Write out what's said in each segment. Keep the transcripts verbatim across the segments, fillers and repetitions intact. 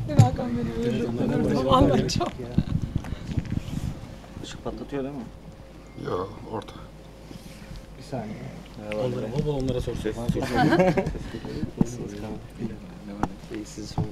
Hakan beni öldürdü. Anlatacağım. Işık patlatıyor değil mi? Yo, orta. Bir saniye. Onlara bol bol onlara sor. Bana sor. Nasılsınız Kaan? İyi, sizi sorun.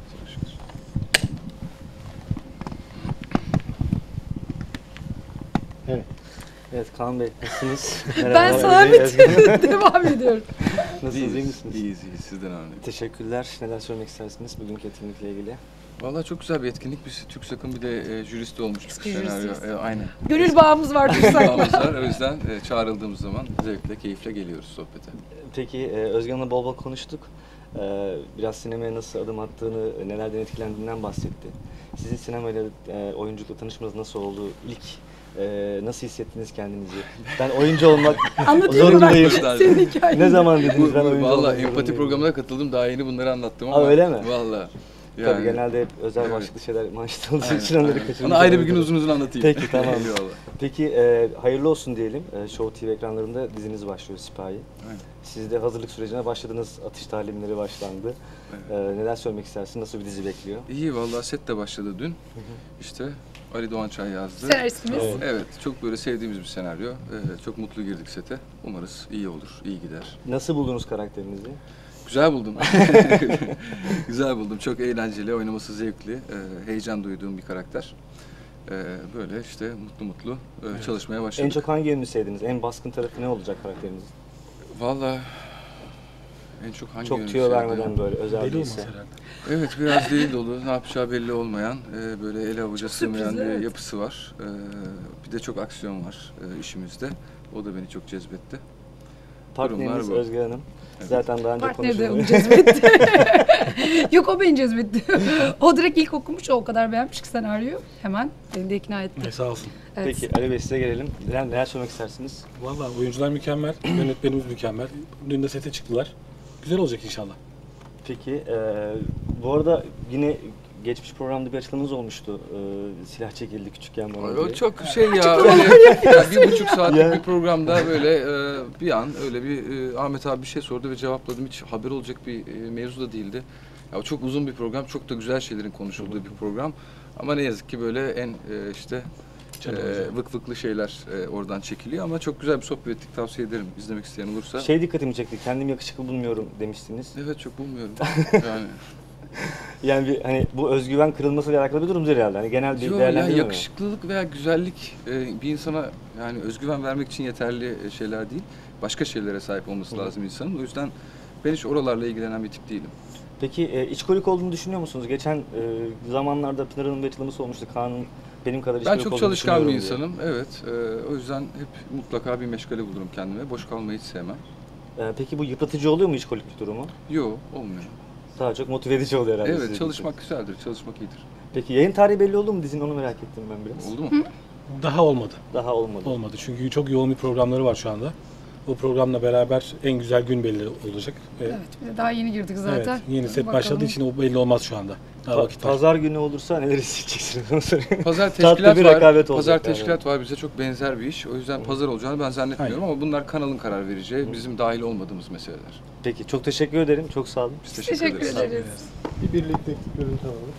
Evet. Evet Kaan Bey, nasılsınız? Ben sabit devam ediyorum. Nasılsınız, iyi misiniz? İyiyiz, iyiyiz. Sizden öyle. Teşekkürler. Neler söylemek istersiniz bugünkü etkinlikle ilgili? Vallahi çok güzel bir etkinlik. Biz TÜRKSAK'ın bir de e, jüristi olmuştuk. Eski senaryo. jüristiyiz. E, aynen. Gönül bağımız var TÜRKSAK'la. Bağımız var. O yüzden e, çağrıldığımız zaman zevkle, keyifle geliyoruz sohbete. Peki e, Özge bol bol konuştuk. E, biraz sinemaya nasıl adım attığını, nelerden etkilendiğinden bahsetti. Sizin sinemayla e, oyunculukla tanışmanız nasıl oldu? İlk e, nasıl hissettiniz kendinizi? Ben oyuncu olmak Anlatayım mı zorundayım. ben senin hikayeni? Ne zaman dediniz ben oyuncu olmak Vallahi empati zorundayım? programına katıldım. Daha yeni bunları anlattım ama. Aa, öyle mi? Vallahi. Tabii genelde hep özel Evet. başlıklı şeyler manşet olduğu için onları kaçırmışım. Onu ayrı bir gün uzun uzun anlatayım. Peki, tamam. Eyvallah. Peki e, hayırlı olsun diyelim. E, Show T V ekranlarında diziniz başlıyor Sipahi. Aynen. Siz de hazırlık sürecine başladınız. Atış talimleri başlandı. E, neler söylemek istersin? Nasıl bir dizi bekliyor? İyi vallahi set de başladı dün. İşte Ali Doğan Çay yazdı. Senaristimiz. Evet. Evet, çok böyle sevdiğimiz bir senaryo. Ee, çok mutlu girdik sete. Umarız iyi olur, iyi gider. Nasıl buldunuz karakterinizi? Güzel buldum. Güzel buldum. Çok eğlenceli, oynaması zevkli, e, heyecan duyduğum bir karakter. E, böyle işte mutlu mutlu e, çalışmaya başladık. En çok hangi yönünü sevdiniz? En baskın tarafı ne olacak karakterinizin? Vallahi en çok hangi Çok yönü tüyo sevdim? vermeden böyle özel Deli değilse. olmaz herhalde. Evet, biraz değil dolu, ne yapacağı belli olmayan, e, böyle ele avuca sığmayan sürprizli, bir evet. yapısı var. E, bir de çok aksiyon var e, işimizde. O da beni çok cezbetti. Partneriniz Durumlar bu. Özge Hanım. Evet. Zaten daha önce Partneri de onu konuşuldu. cezbetti. Yok o beni cezbetti. O direkt ilk okumuş, o kadar beğenmiş ki senaryoyu. Hemen beni de ikna etti. Ne sağ olsun. Evet. Peki Ali Bey size gelelim. Neler, neler söylemek istersiniz? Valla oyuncular mükemmel, yönetmenimiz mükemmel. Dün de sete çıktılar. Güzel olacak inşallah. Peki e, bu arada yine geçmiş programda bir açıklamanız olmuştu. E, silah çekildi küçükken bana O diye. çok şey ya, öyle ya bir buçuk saatlik Ya. bir programda böyle e, bir an öyle bir e, Ahmet abi bir şey sordu ve cevapladım. Hiç haber olacak bir e, mevzu da değildi. Ya çok uzun bir program, çok da güzel şeylerin konuşulduğu bir program. Ama ne yazık ki böyle en e, işte e, vık vıklı şeyler e, oradan çekiliyor ama çok güzel bir sohbet ettik. Tavsiye ederim izlemek isteyen olursa. Şey dikkatimi çekti. Kendim yakışıklı bulmuyorum demiştiniz. Evet, çok bulmuyorum. Yani Yani bir, hani bu özgüven kırılmasıyla alakalı bir durum değil herhalde. Hani genel bir Yo, ya değerlendirme mi? yakışıklılık veya güzellik e, bir insana yani özgüven vermek için yeterli e, şeyler değil. Başka şeylere sahip olması Hı. lazım insanın. O yüzden ben hiç oralarla ilgilenen bir tip değilim. Peki e, içkolik olduğunu düşünüyor musunuz? Geçen e, zamanlarda Pınar Hanım bir açıklaması olmuştu. Kaan'ın benim kadar Ben içkolik çok olduğunu çalışkan bir düşünüyorum diye. insanım. Evet. E, o yüzden hep mutlaka bir meşgale bulurum kendime. Boş kalmayı hiç sevmem. E, peki bu yıpratıcı oluyor mu içkoliklik durumu? Yo, olmuyor. Daha çok motive edici oluyor herhalde. Evet, sizin çalışmak için. güzeldir. Çalışmak iyidir. Peki yayın tarihi belli oldu mu dizinin? Onu merak ettim ben biraz. Oldu mu? Daha olmadı. Daha olmadı. Olmadı çünkü çok yoğun bir programları var şu anda. O programla beraber en güzel gün belli olacak. Ve Evet, bir de daha yeni girdik zaten. evet, yeni set Bakalım. başladığı için o belli olmaz şu anda. Daha Pa- vakit var. Pazar günü olursa neler isteyeceksiniz onu sorayım. Pazar Tatlı teşkilat bir var. rekabet olacak Pazar yani. teşkilat var. Bize çok benzer bir iş. O yüzden pazar olacağını ben zannetmiyorum ama bunlar kanalın karar vereceği, bizim dahil olmadığımız meseleler. Peki çok teşekkür ederim. Çok sağ olun. Biz teşekkür, Teşekkür ederiz. ederiz. Bir birlikte görüntü alalım.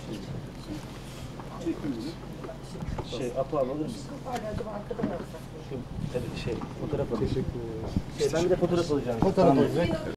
Şey, Apo abi alır mısın? Şu, şey, fotoğraf alayım. Teşekkür ederim. Şey, ben bir de fotoğraf alacağım. Fotoğraf alacağım.